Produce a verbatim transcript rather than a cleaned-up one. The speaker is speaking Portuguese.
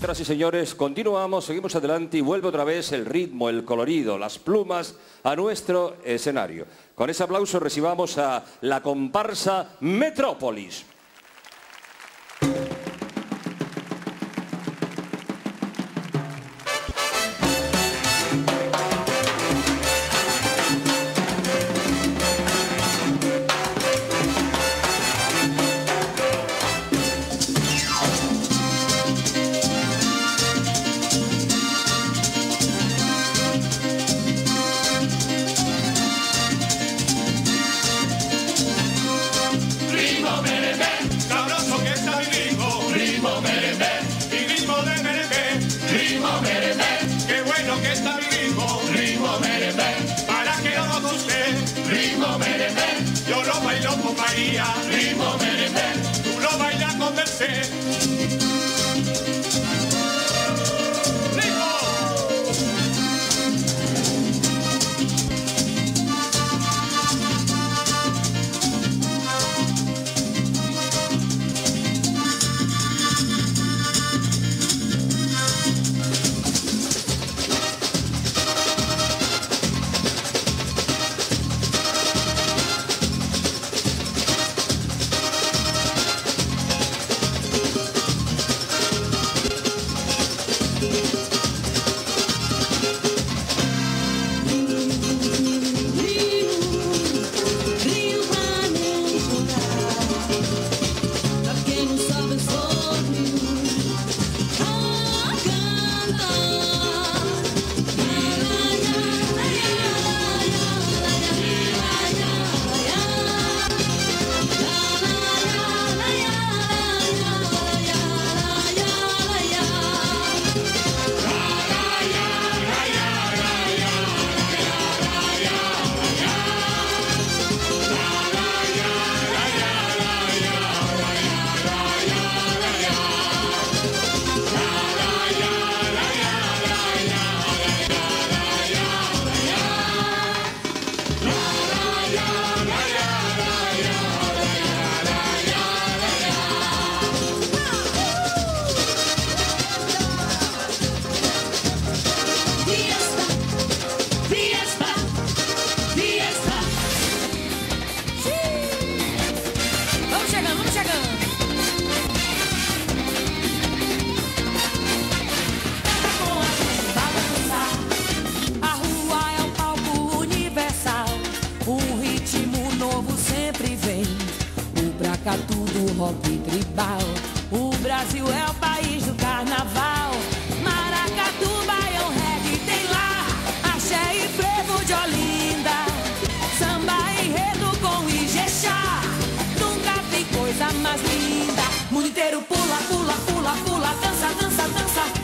Señoras y señores, continuamos, seguimos adelante y vuelve otra vez el ritmo, el colorido, las plumas a nuestro escenario. Con ese aplauso recibamos a la comparsa Metrópolis. Yo lo bailo con María, ritmo merengue, tú lo bailas con Mercedes. Tudo rock tribal. O Brasil é o país do carnaval. Maracatuba é o reggae, tem lá axé e frevo de Olinda. Samba enredo com Ijexá. Nunca vi coisa mais linda. Mundo inteiro pula, pula, pula, pula. Dança, dança, dança.